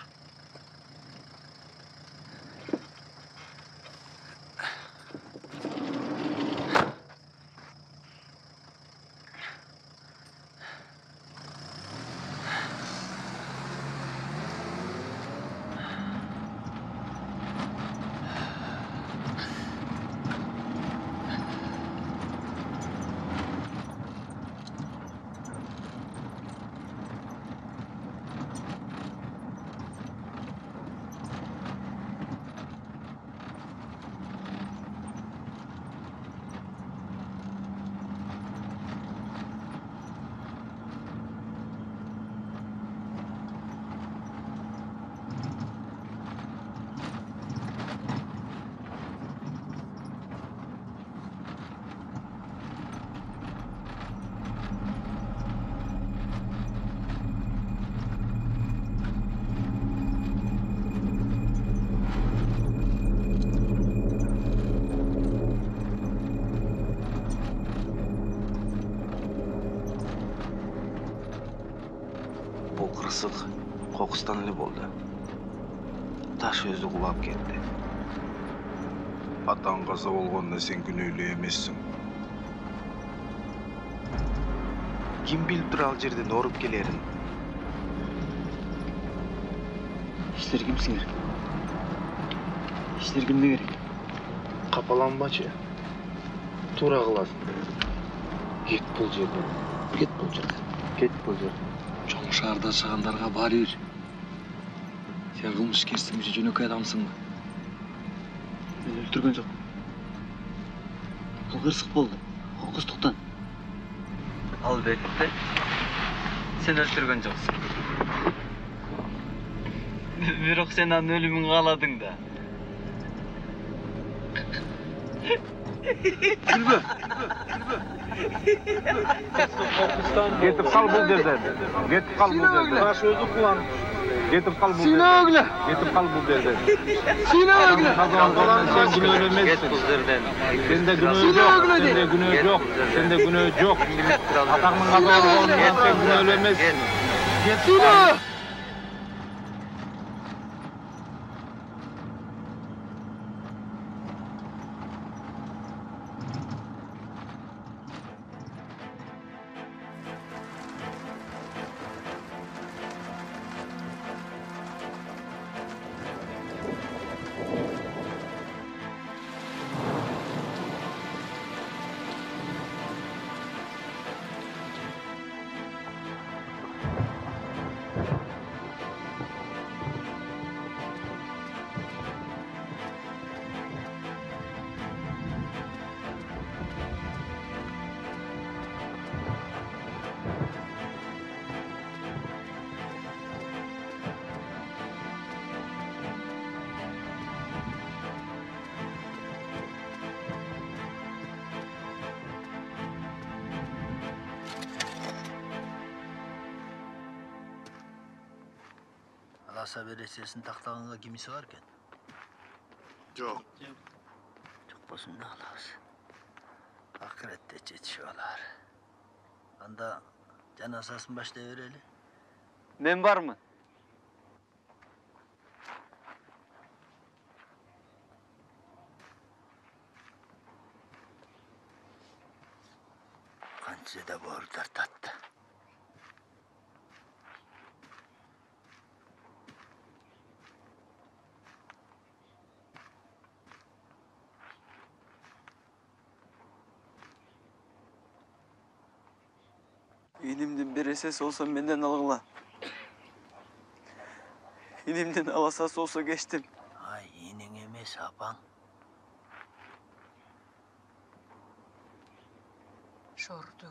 Бұл қырсық қоқыстан эле болды. Таш өзі құлап кетті. Атаң қаза болғанда сен күнөөлүү емессің. Ким билип тура ал жерден оруп келерин? Иштер кимсиңер? Иштер кимде керек? Капаланбачы. Тура кыласың. Кет бул жерден. Кет бул жерден. Кет бул жерден. Чоң шаарда жашагандарга баары бир. Сен кылмышкерсиң же жөнөкөй адамсыңбы? Мен өлтүргөн жокмун. Бул кырсык болду. Кокустуктан. Албетте. Сен өлтүргөн жоксуң. Бирок сен анын өлүмүн кааладың да. Күлбө. Кетип кал бул жерден. Кетип кал бул жерден. Таш өзү кулан. Кетип кал бул жерден. Сине өглө. Кетип кал бул жерден. Сине өглө. Сен күнөөлүү эмессиң. Кет бул жерден. Сенде күнөө жок. Сенде күнөө жок. Сенде күнөө жок. Атаңдын каза болгонунан сен күнөөлүү эмессиң. Сине. Аса бересесін тақтағанға кемесі бар кен? Жоқ. Жоқ болсын да қалауыз. Ақыретте жетіші олар. Анда жаназасын баштай берелі. Мен бармын. келсе де бор тартатты. Енемден бересесі olsa menden algıla. Enemden alasası olsa geçtim. Ay, enin emes apaң. Şordu.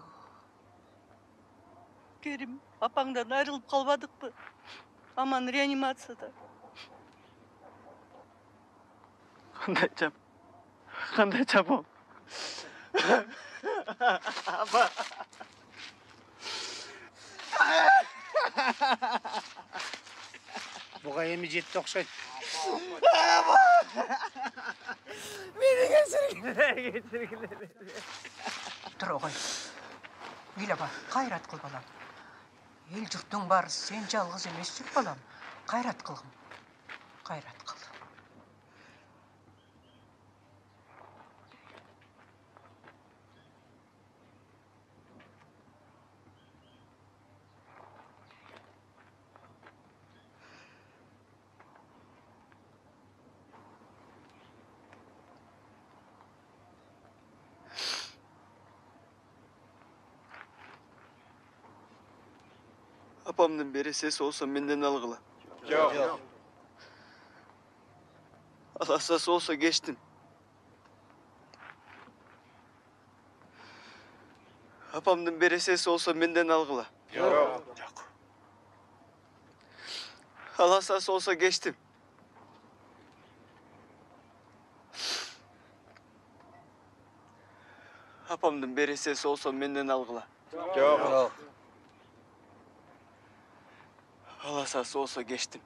Kerim, apаңdan ayrılıp kalmadık mı? Aman reanimatsiyada. Qanday çap? Qanday çapam? Apa? Buğa emi жетті оқшайды. Meni geçirgiler. Geçirgiler. Dur oğay. Gile bak, kayrat kıl balam. El jurtun var, sen жалғыз емес жүр balam. Kayrat kılgın. Kayrat kıl. Apamdan beresesi olsa menden algıla. Yok. Alasası olsa geçtim. Apamdan beresesi olsa menden algıla. Yok. Alasası olsa geçtim. Apamdan beresesi olsa menden algıla. Yok. Alasası olsa geçtim.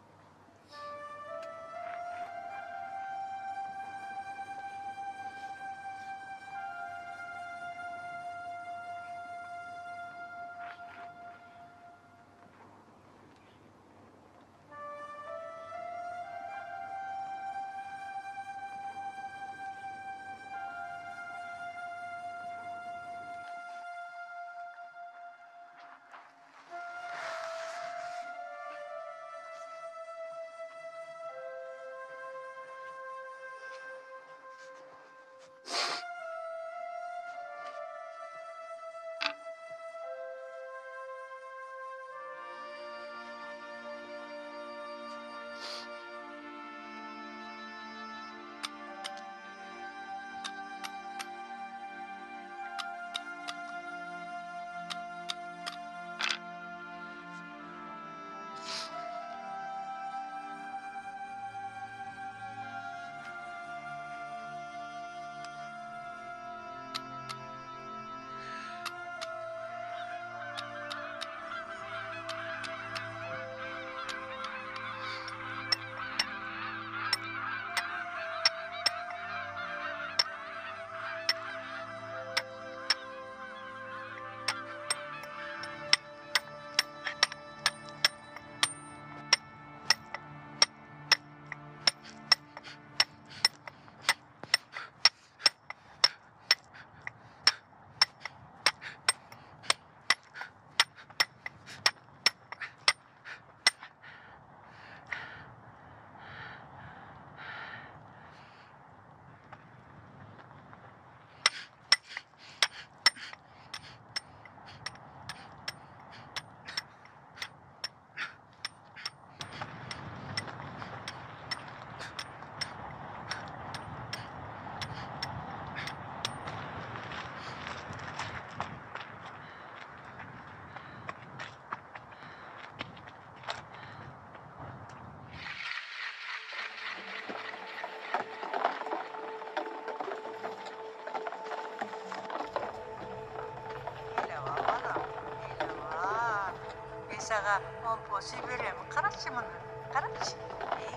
Sağa on posi verem. Qaraçı mını. Qaraçı. Ey,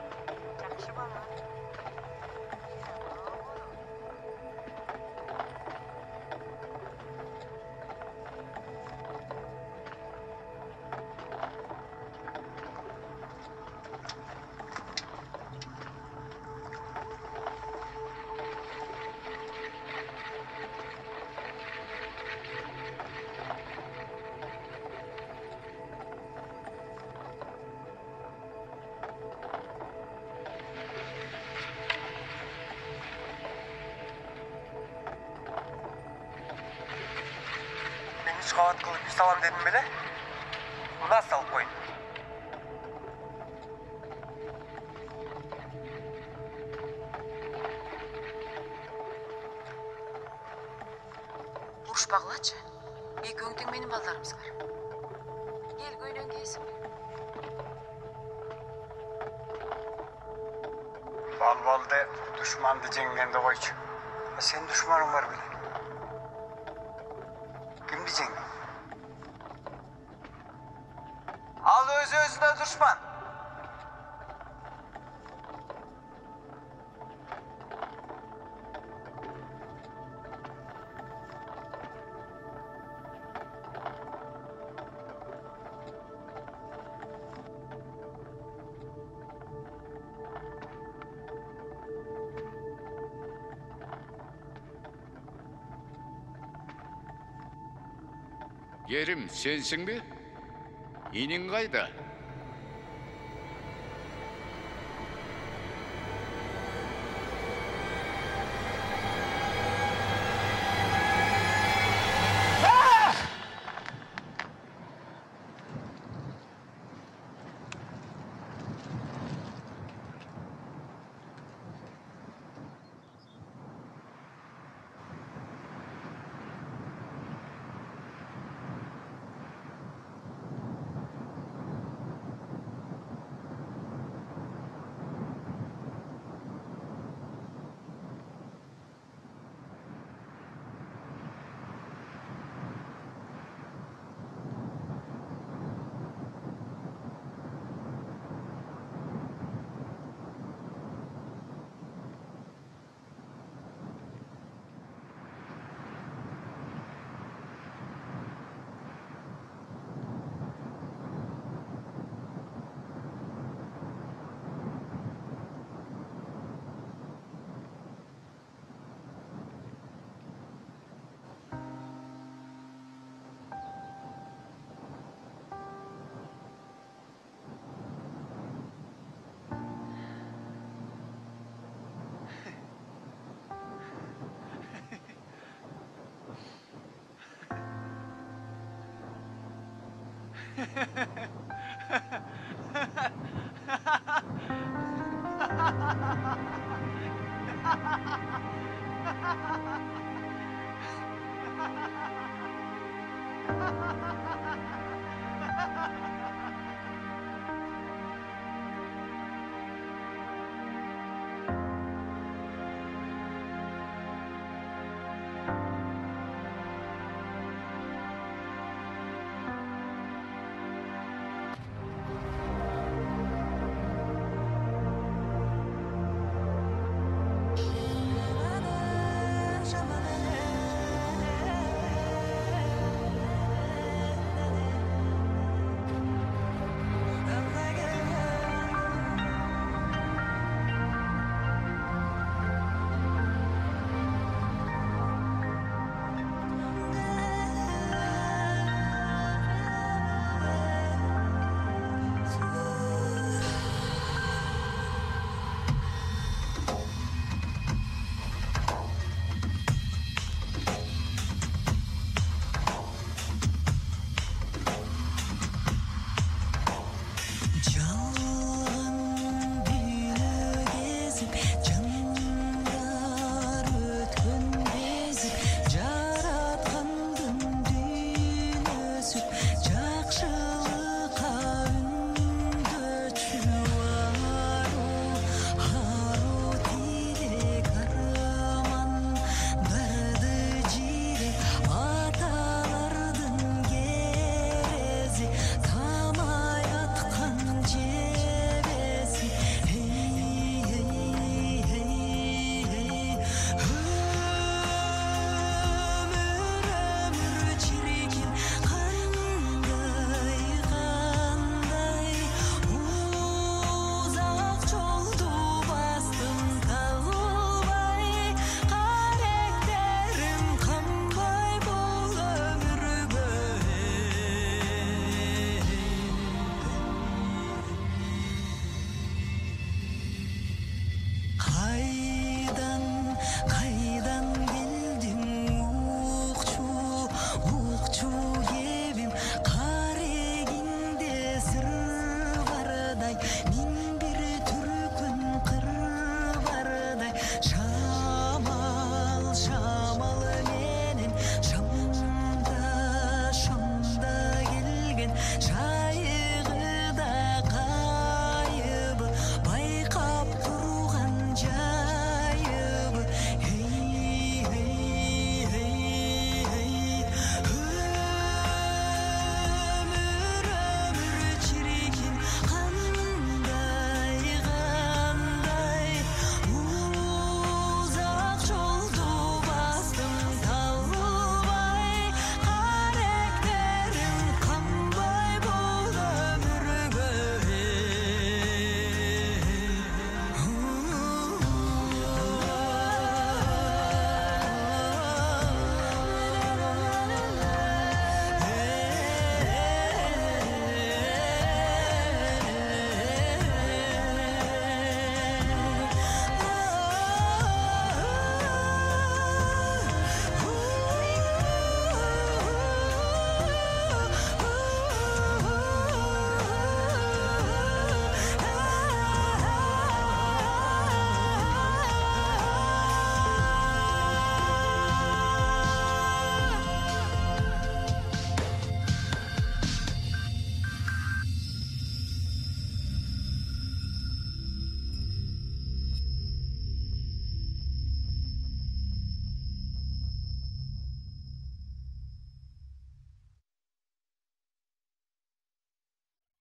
жақсы bala. үч кабат кылып үй салам дедим беле? Мына салып коюн. Урушпагылачы. Экөөң тең менин балдарымыздар. Эл көйнөн кейсиңби? Бал-балды душманды жеңгенде койчу. Сен душманың бар беле? Кимди жеңдиң? Ал өз-өзүнө душман. Керим, сенсің бе? Енің қайда? Ha ha ha!